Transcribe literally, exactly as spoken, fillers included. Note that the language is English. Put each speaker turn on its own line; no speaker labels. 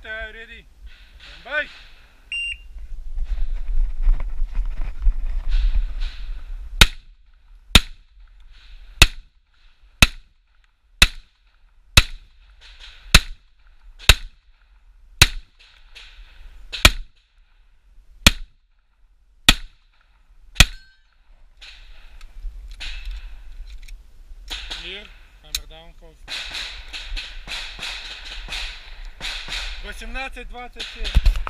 guy ready. Bye. Clear, hammer down, coast. восемнадцать двадцать семь.